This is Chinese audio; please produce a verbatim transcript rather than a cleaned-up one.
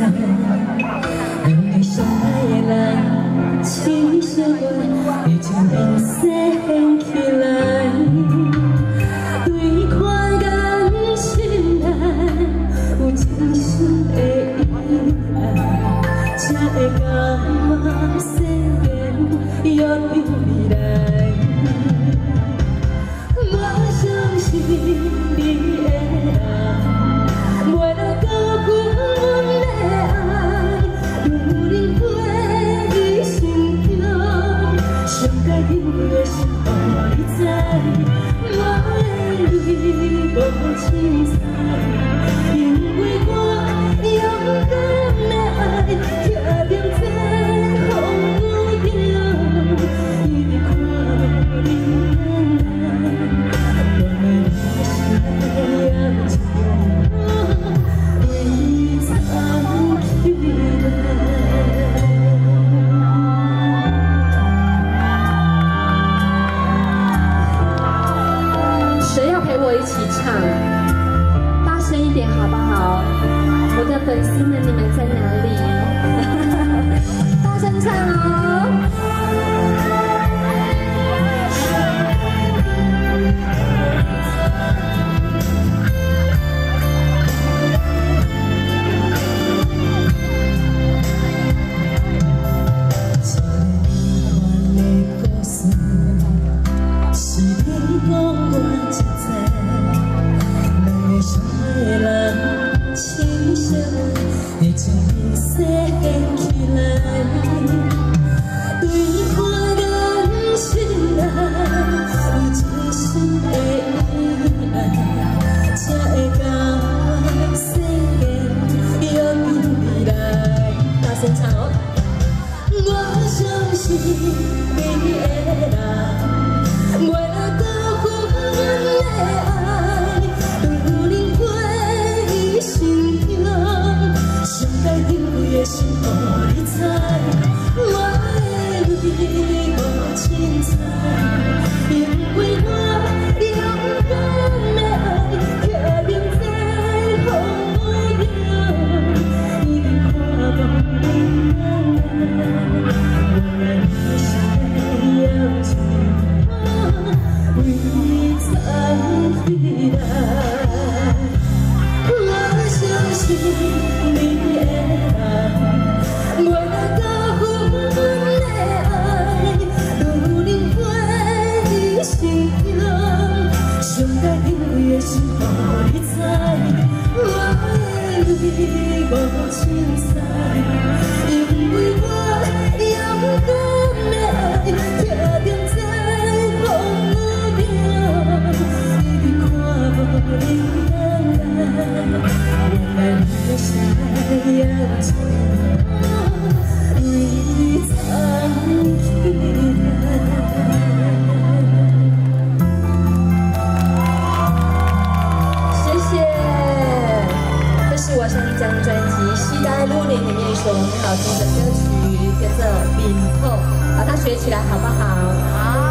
两个相爱的人，亲像我，已经变细现起来。对看人心内有真心的依赖，才会感觉世间约定未来。我相信你的爱，袂来高估阮的爱，有人陪你心中，上该珍贵的是予你知，我的你无凊彩，因为我勇敢的爱，徛在这风雨中，一直看你。 谁要陪我一起唱？大声一点好不好？我的粉丝们，你们在哪里？大声唱哦！ 好听的歌曲，叫做《闽口》，把它学起来好不好？好。